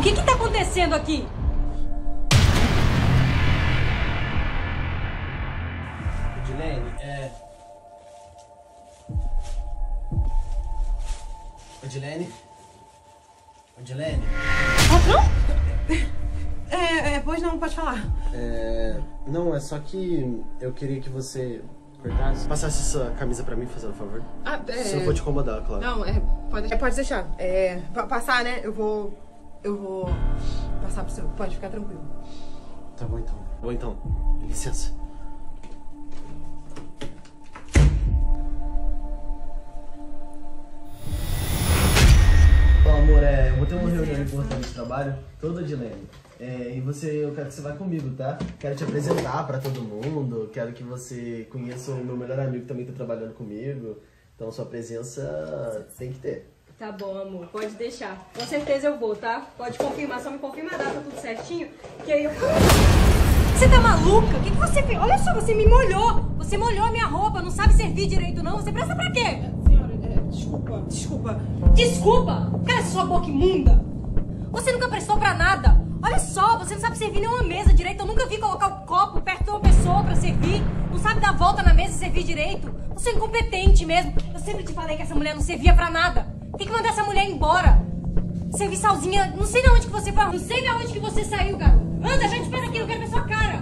que tá acontecendo aqui? Edilene, Edilene? Edilene? Patrão? Pois não, pode falar. Não, é só que eu queria que você cortasse, passasse essa camisa pra mim, fazendo favor. Se não for te incomodar, claro. Não, pode deixar. Passar, né? Eu vou passar pro senhor. Pode ficar tranquilo. Tá bom então. Bom então, licença. Bom, amor, eu vou ter uma reunião importante de trabalho, toda de Lene. E eu quero que você vá comigo, tá? Quero te apresentar pra todo mundo, quero que você conheça o meu melhor amigo que também tá trabalhando comigo. Então sua presença tem que ter. Tá bom, amor, pode deixar. Com certeza eu vou, tá? Pode confirmar, só me confirma a data, tudo certinho, que aí eu... Você tá maluca? O que você fez? Olha só, você me molhou. Você molhou a minha roupa, não sabe servir direito não. Você presta pra quê? Senhora, desculpa. Desculpa! Cala essa sua boca imunda! Você nunca prestou pra nada! Olha só, você não sabe servir nenhuma mesa direito. Eu nunca vi colocar o copo perto de uma pessoa pra servir. Não sabe dar volta na mesa e servir direito. Você é incompetente mesmo. Eu sempre te falei que essa mulher não servia pra nada. Tem que mandar essa mulher embora. Serviçalzinha, não sei de onde que você foi. Não sei de onde que você saiu, garoto. Anda, já te espera aqui, eu quero ver sua cara.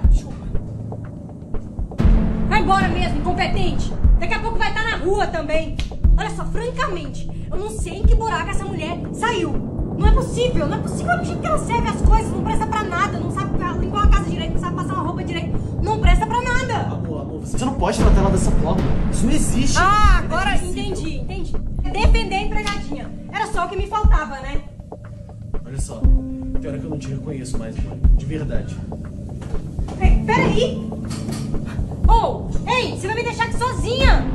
Vai embora mesmo, incompetente. Daqui a pouco vai estar na rua também. Olha só, francamente, eu não sei em que buraco essa mulher saiu. Não é possível do jeito que ela serve as coisas, não presta pra nada, não sabe limpar uma casa direito, não sabe passar uma roupa direito, não presta pra nada. Amor, você não pode tratar ela dessa forma, isso não existe. Ah, agora entendi. Defender a empregadinha, era só o que me faltava, né? Olha só, tem hora que eu não te reconheço mais, mãe, de verdade. Ei, peraí! Ei, você vai me deixar aqui sozinha?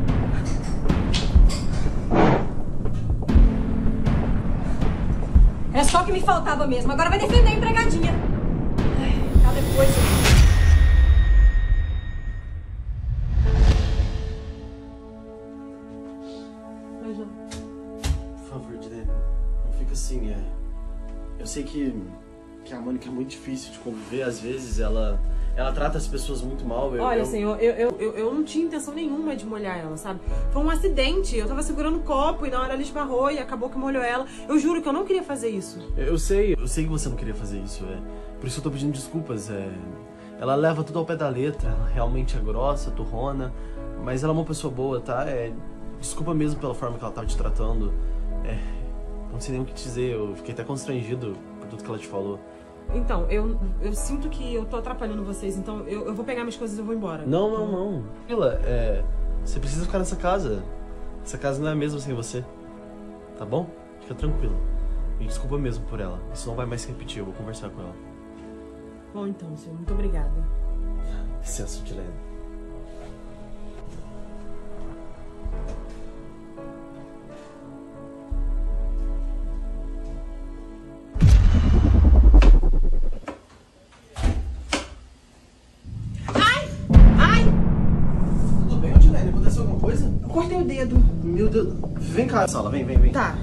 Era só o que me faltava mesmo. Agora vai defender a empregadinha. Cada coisa. Por favor, Dilene, não fica assim, Eu sei que a Mônica é muito difícil de conviver. Às vezes ela trata as pessoas muito mal. Olha, senhor, eu não tinha intenção nenhuma de molhar ela, sabe? Foi um acidente. Eu tava segurando o copo e na hora ela esbarrou e acabou que molhou ela. Eu juro que eu não queria fazer isso. Eu sei que você não queria fazer isso. Por isso eu tô pedindo desculpas. Ela leva tudo ao pé da letra. Ela realmente é grossa, turrona. Mas ela é uma pessoa boa, tá? Desculpa mesmo pela forma que ela tava te tratando. Não sei nem o que dizer. Eu fiquei até constrangido por tudo que ela te falou. Então, eu sinto que eu tô atrapalhando vocês, então eu vou pegar minhas coisas e eu vou embora. Não. Mila, você precisa ficar nessa casa. Essa casa não é a mesma sem você. Tá bom? Fica tranquila. Me desculpa mesmo por ela. Isso não vai mais se repetir, eu vou conversar com ela. Bom, então, senhor, muito obrigada. Licença, Dilene. Cortei o dedo. Meu Deus. Vem cá, sala. Vem. Tá.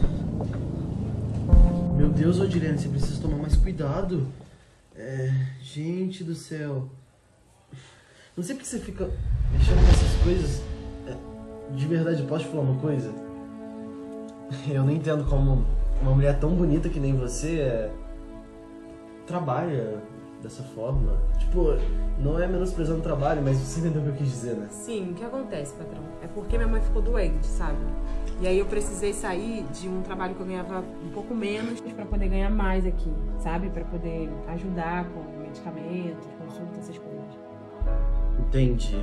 Meu Deus, Odilene, você precisa tomar mais cuidado. Gente do céu. Não sei porque você fica mexendo nessas coisas. De verdade, posso te falar uma coisa? Eu não entendo como uma mulher tão bonita que nem você trabalha dessa forma. Tipo, não é menosprezando o trabalho, mas você entendeu o que eu quis dizer, né? Sim, o que acontece, patrão? É porque minha mãe ficou doente, sabe? E aí eu precisei sair de um trabalho que eu ganhava um pouco menos pra poder ganhar mais aqui, sabe? Pra poder ajudar com medicamentos, consulta, essas coisas. Entendi.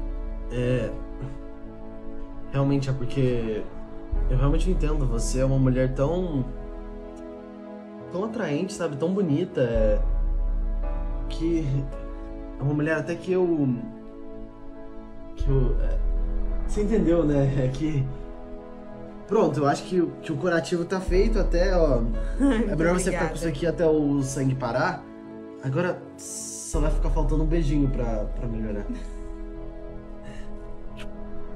Realmente é porque eu realmente não entendo. Você é uma mulher tão atraente, sabe? Tão bonita. Que é uma mulher até que eu você entendeu, né? Pronto, eu acho que o curativo tá feito até, ó. É melhor você ficar com isso aqui até o sangue parar. Agora só vai ficar faltando um beijinho pra melhorar.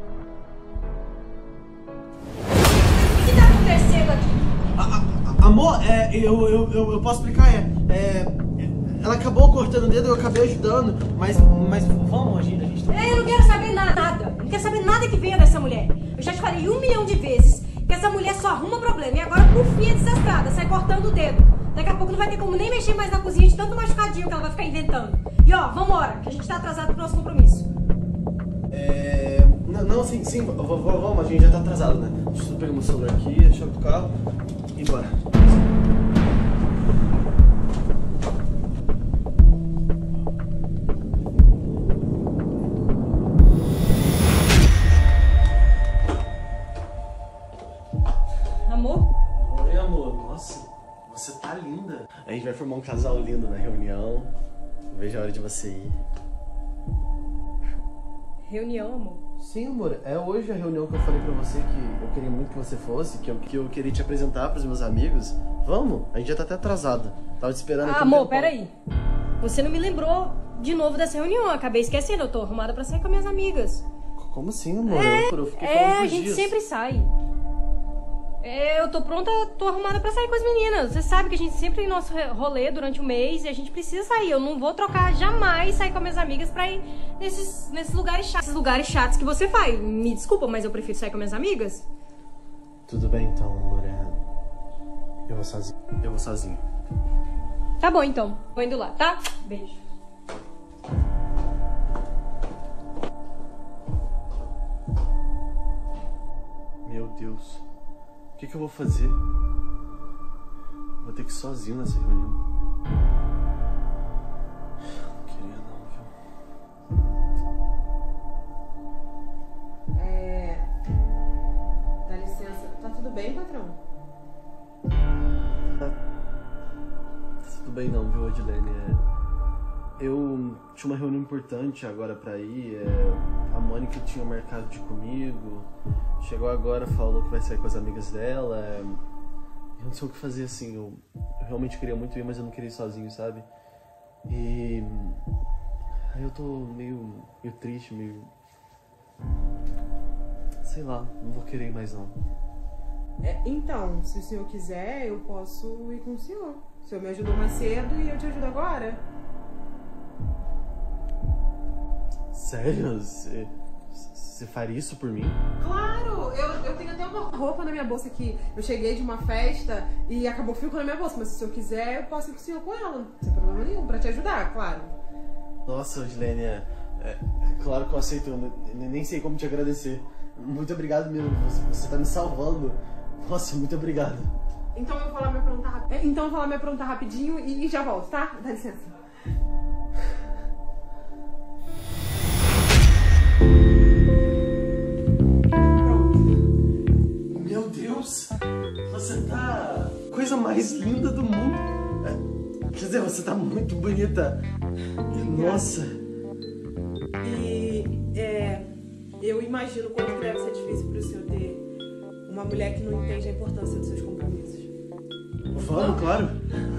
O que tá acontecendo aqui? Amor, eu posso explicar, ela acabou cortando o dedo, eu acabei ajudando, mas vamos, a gente tá... Eu não quero saber nada. Não quero saber nada que venha dessa mulher. Eu já te falei 1 milhão de vezes que essa mulher só arruma problema. E agora, por fim, é desastrada, sai cortando o dedo. Daqui a pouco não vai ter como nem mexer mais na cozinha de tanto machucadinho que ela vai ficar inventando. E ó, vambora, que a gente tá atrasado pro nosso compromisso. Não, sim, vamos, a gente já tá atrasado, né? Deixa eu pegar meu celular aqui, a chave do carro e bora. Amor? Oi, amor. Nossa, você tá linda. A gente vai formar um casal lindo na reunião. Veja a hora de você ir. Reunião, amor? Sim, amor. É hoje a reunião que eu falei pra você que eu queria muito que você fosse, que eu queria te apresentar pros meus amigos. Vamos? A gente já tá até atrasado. Tava te esperando aqui. Amor, peraí. Você não me lembrou de novo dessa reunião. Eu acabei esquecendo. Eu tô arrumada pra sair com as minhas amigas. Como assim, amor? Eu fiquei falando a gente dias. sempre sai. Eu tô pronta, tô arrumada pra sair com as meninas. Você sabe que a gente sempre tem nosso rolê durante o mês e a gente precisa sair. Eu não vou trocar jamais sair com as minhas amigas pra ir nesses lugares chatos. Esses lugares chatos que você vai. Me desculpa, mas eu prefiro sair com minhas amigas. Tudo bem então, amor. Eu vou sozinho. Eu vou sozinho. Tá bom então. Vou indo lá, tá? Beijo. Meu Deus. O que eu vou fazer? Vou ter que ir sozinho nessa reunião. Não queria não, viu? Dá licença. Tá tudo bem, patrão? Tá tudo bem não, viu, Odilene? Eu tinha uma reunião importante agora pra ir. A Mônica tinha marcado de ir comigo. Chegou agora, falou que vai sair com as amigas dela. Eu não sei o que fazer, assim. Eu realmente queria muito ir, mas eu não queria ir sozinho, sabe? E... aí eu tô meio triste, meio... sei lá, não vou querer ir mais não. Então, se o senhor quiser, eu posso ir com o senhor. O senhor me ajudou mais cedo e eu te ajudo agora. Sério? Você faria isso por mim? Claro! Eu tenho até uma roupa na minha bolsa que eu cheguei de uma festa e acabou ficando na minha bolsa. Mas se o senhor quiser, eu posso ir com o senhor com ela. Sem problema nenhum, pra te ajudar, claro. Nossa, Odilene, claro que eu aceito. Eu nem sei como te agradecer. Muito obrigado mesmo. Você tá me salvando. Nossa, muito obrigado. Então eu vou lá me aprontar rapidinho e já volto, tá? Dá licença. Meu Deus, você tá... coisa mais linda do mundo. Quer dizer, você tá muito bonita. Nossa. E eu imagino quanto que deve ser difícil pro senhor ter uma mulher que não entende a importância dos seus compromissos. Vamos, claro.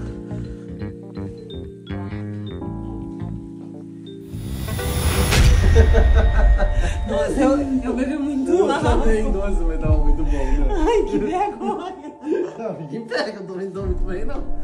Nossa, eu bebi muito. Eu também, nossa, mas tava muito bom, né? Ai, que vergonha. Não, ninguém pega, eu também não tô muito bem, não.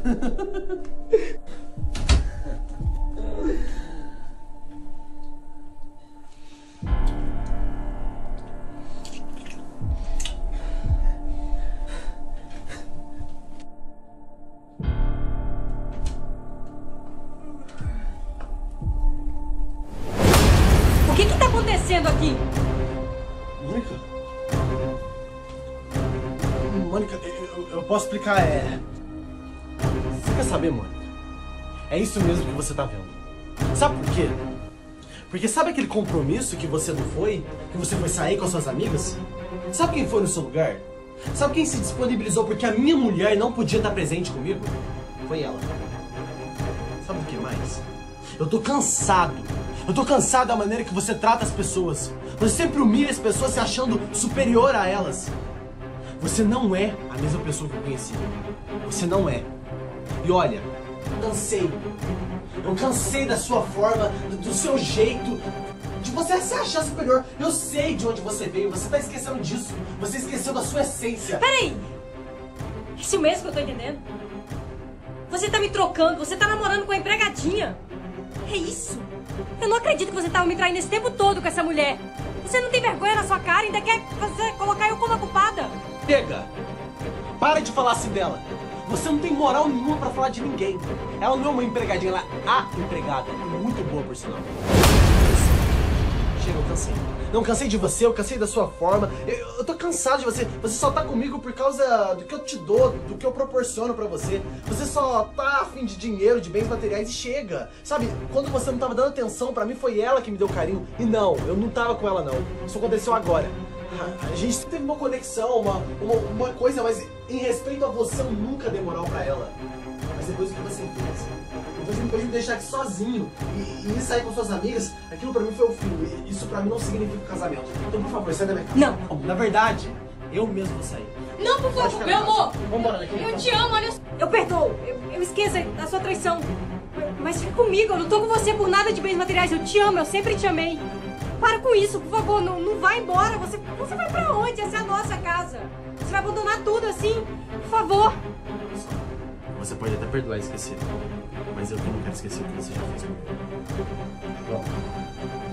O que tá acontecendo aqui? Mônica, eu posso explicar, Você quer saber, Mônica? É isso mesmo que você tá vendo. Sabe por quê? Porque sabe aquele compromisso que você não foi? Que você foi sair com as suas amigas? Sabe quem foi no seu lugar? Sabe quem se disponibilizou porque a minha mulher não podia estar presente comigo? Foi ela. Sabe do que mais? Eu tô cansado. Eu tô cansado da maneira que você trata as pessoas. Você sempre humilha as pessoas se achando superior a elas. Você não é a mesma pessoa que eu conheci. Você não é. E olha, eu cansei. Eu cansei da sua forma, do seu jeito, de você se achar superior. Eu sei de onde você veio, você tá esquecendo disso. Você esqueceu da sua essência. Peraí! isso mesmo que eu tô entendendo? Você tá me trocando, você tá namorando com a empregadinha. É isso. Eu não acredito que você tava me traindo esse tempo todo com essa mulher. Você não tem vergonha na sua cara e ainda quer colocar eu como a culpada? Chega! Para de falar assim dela. Você não tem moral nenhuma pra falar de ninguém. Ela não é uma empregadinha, ela é a empregada. E muito boa, por sinal. Chega, eu cansei. Não cansei de você, eu cansei da sua forma. Eu tô cansado de você. Você só tá comigo por causa do que eu te dou, do que eu proporciono pra você. Você só tá afim de dinheiro, de bens materiais e chega. Sabe, quando você não tava dando atenção pra mim, foi ela que me deu carinho. E não, eu não tava com ela não. Isso aconteceu agora. A gente teve uma conexão, uma coisa, mas em respeito a você, eu nunca dei moral pra ela. Mas depois do que você fez, depois de me deixar aqui sozinho e sair com suas amigas, aquilo pra mim foi o fim. E isso pra mim não significa casamento. Então, por favor, sai da minha casa. Não. Na verdade, eu mesmo vou sair. Não, por favor, meu amor. Vambora daqui. Eu te amo, olha. Eu perdoo. Eu esqueço da sua traição. Mas fica comigo, eu não tô com você por nada de bens materiais. Eu te amo, eu sempre te amei. Para com isso, por favor, não vai embora. Você vai pra onde? Essa é a nossa casa. Você vai abandonar tudo assim? Por favor. Você pode até perdoar e esquecer. Mas eu que não quero esquecer o que você já fez comigo. Pronto.